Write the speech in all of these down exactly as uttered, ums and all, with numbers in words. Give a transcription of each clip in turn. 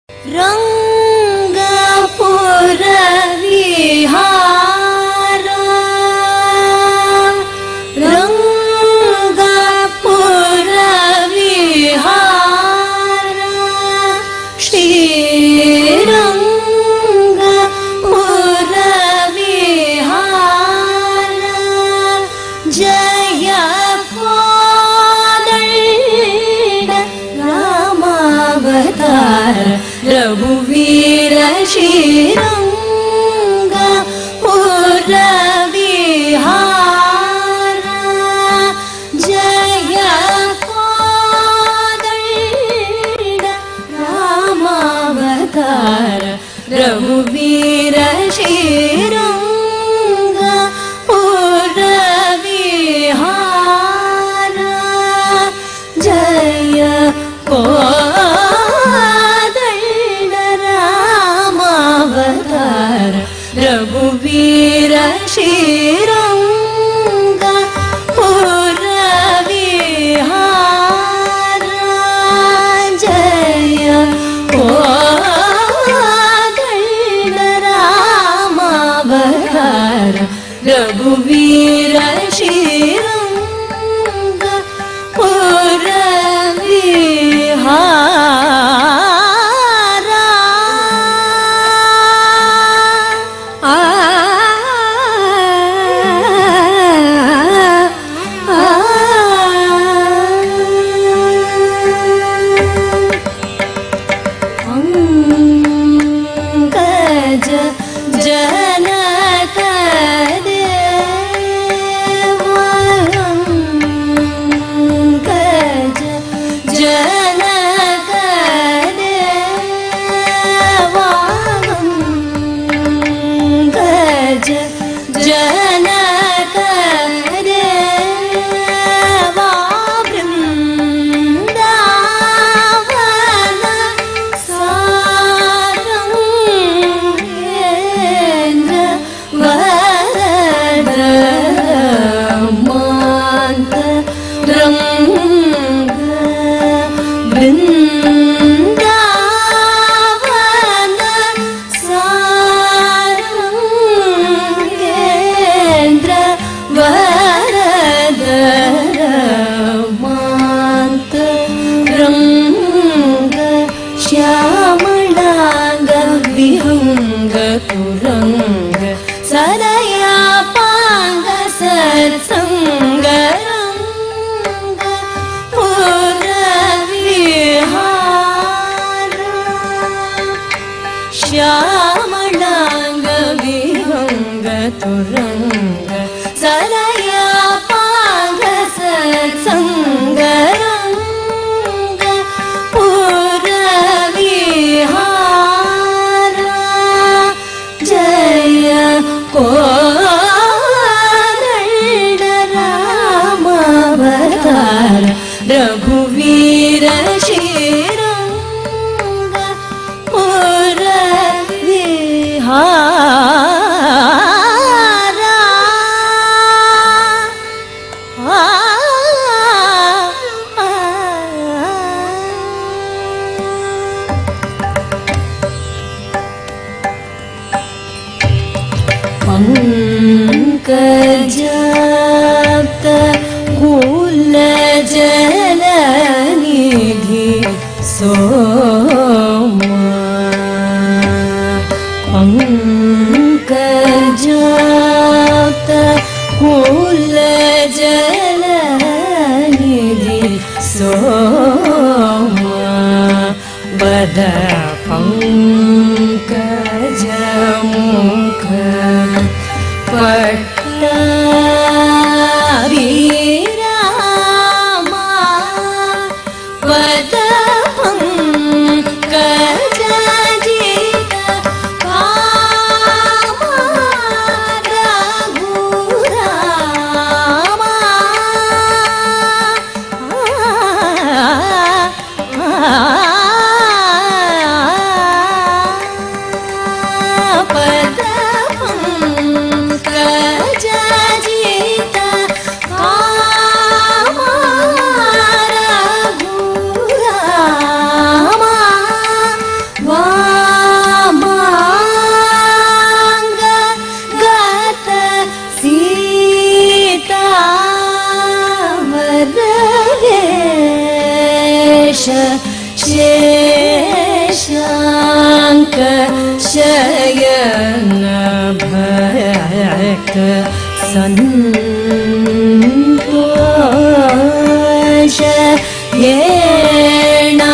Rangapura Vihara, Rangapura Vihara, Shri Rangapura Vihara, Jaya Kodalda Ramavatar Raghuvira Shri Rangapura Vihara, Jaya Kodalda Ramavatar Raghuvira Shri Rangapura Vihara, Jaya Raghuvira Shri Rangapura Vihara, Jaya Kodalda Ramavatar Raghuvira Shri Rangapura Vihara. Raghuvira Shri Rangapura Vihara, Pankajapta Jalanidhi Soma, Pankajapta Jalanidhi Soma, Bada Pankajamukha Patta Rangapura ಸಂತೋಷ ಏಣಾ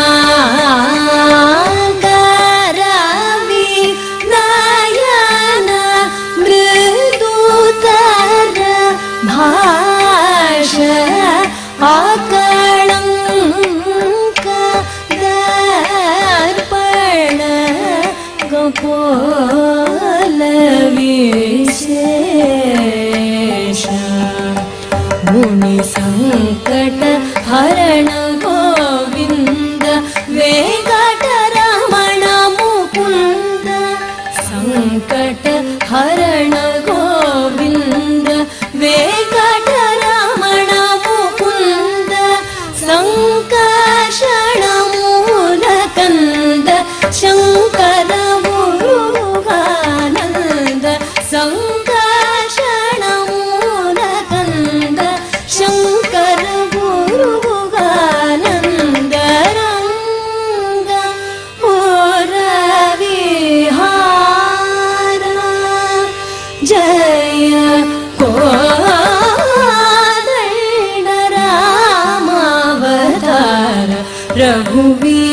ಆಕಳಂಕ ದರ್ಪಣ ಗೋಪಾಲ ವಿಶೇಷ ಮುನಿ ಸಂಕಟ ಹರಣ ಗೋವಿಂದ ವೇಂಕಟ ರಮಣ ಮುಕುಂದ ಸಂಕಟ ಹರಣ ಗೋವಿಂದ ವೇಂಕಟ ರಮಣ ಮುಕುಂದ ಸಂಕರ್ಷಣ ಮೂಲ ಕಂದ ಶಂಕರ ಮುರುಗಾನಂದ ಸಂಕರ್ಷಣ ಮೂಲ ಕಂದ ಶಂಕರ ಮುರುಗಾನಂದ ರಂಗಪುರ ವಿಹಾರ ಜಯ ಕೋದಂಡ ರಾಮಾವತಾರ ರಘುವೀರ